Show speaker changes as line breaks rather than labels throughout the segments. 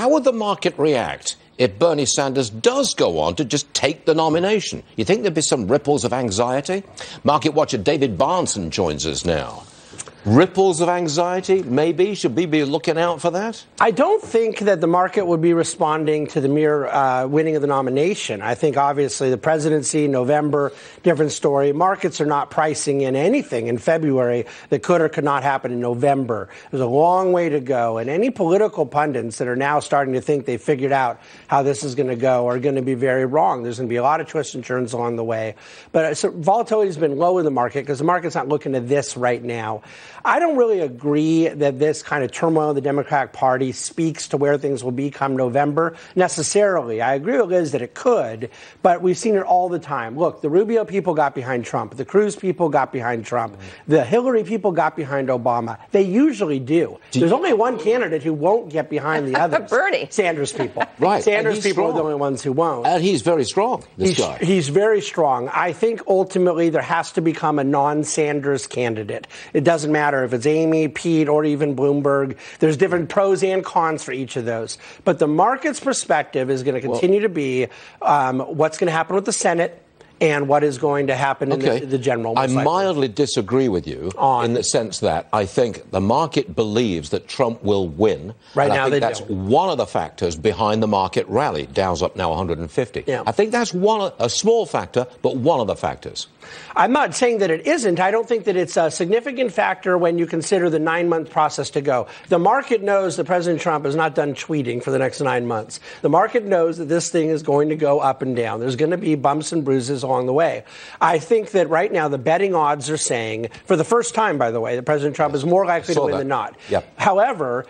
How would the market react if Bernie Sanders does go on to just take the nomination? You think there'd be some ripples of anxiety? Market watcher David Bahnsen joins us now. Ripples of anxiety, maybe? Should we be looking out for that?
I don't think that the market would be responding to the mere winning of the nomination. I think, obviously, the presidency, November, different story. Markets are not pricing in anything in February that could or could not happen in November. There's a long way to go. And any political pundits that are now starting to think they figured out how this is going to go are going to be very wrong. There's going to be a lot of twists and turns along the way. But volatility has been low in the market because the market's not looking at this right now. I don't really agree that this kind of turmoil in the Democratic Party speaks to where things will be come November necessarily. I agree with Liz that it could, but we've seen it all the time. Look, the Rubio people got behind Trump. The Cruz people got behind Trump. The Hillary people got behind Obama. They usually do. There's only one candidate who won't get behind the others.
Bernie.
Sanders people.
Right.
Sanders people are the only ones who won't.
And he's very strong, this guy.
He's very strong. I think ultimately there has to become a non-Sanders candidate. It doesn't matter if it's Amy, Pete, or even Bloomberg. There's different pros and cons for each of those. But the market's perspective is going to continue to be what's going to happen with the Senate and what is going to happen in the general.
I mildly disagree with you in the sense that I think the market believes that Trump will win.
Right now,
I think that's one of the factors behind the market rally. Dow's up now 150.
Yeah.
I think that's a small factor, but one of the factors.
I'm not saying that it isn't. I don't think that it's a significant factor when you consider the 9-month process to go. The market knows that President Trump is not done tweeting for the next 9 months. The market knows that this thing is going to go up and down. There's going to be bumps and bruises along the way. I think that right now the betting odds are saying, for the first time, by the way, that President Trump is more likely to win than not.
Yep.
However,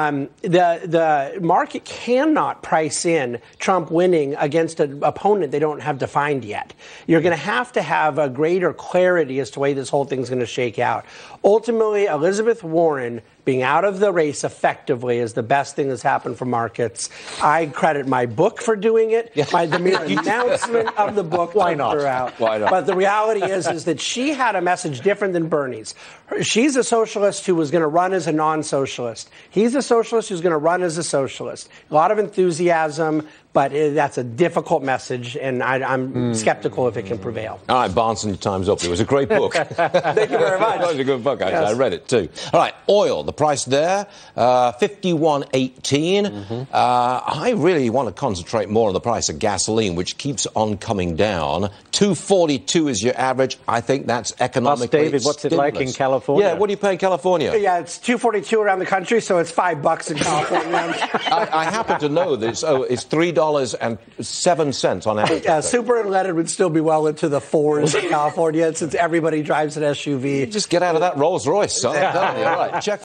the market cannot price in Trump winning against an opponent they don't have defined yet. You're going to have a greater clarity as to the way this whole thing's going to shake out. Ultimately, Elizabeth Warren being out of the race effectively is the best thing that's happened for markets. I credit my book for doing it. The mere announcement of the book.
Why not?
Her out.
Why not?
But the reality is that she had a message different than Bernie's. She's a socialist who was going to run as a non-socialist. He's a socialist who's going to run as a socialist. A lot of enthusiasm, but that's a difficult message, and I'm skeptical if it can prevail.
All right, Bahnsen, your time's up. It was a great book.
Thank you very much.
It was a good book, actually.
Yes.
I read it, too. All right, oil, the price there, 51.18. I really want to concentrate more on the price of gasoline, which keeps on coming down. 2.42 is your average. I think that's economically
David, what's it like in California?
Yeah, what do you pay in California?
Yeah, it's 2.42 around the country, so it's $5 in California.
I happen to know that it's $3.07 on average.
Yeah, super unleaded would still be well into the fours in California since everybody drives an SUV.
Just get out of that Rolls Royce, son. I'm telling you. All right, check.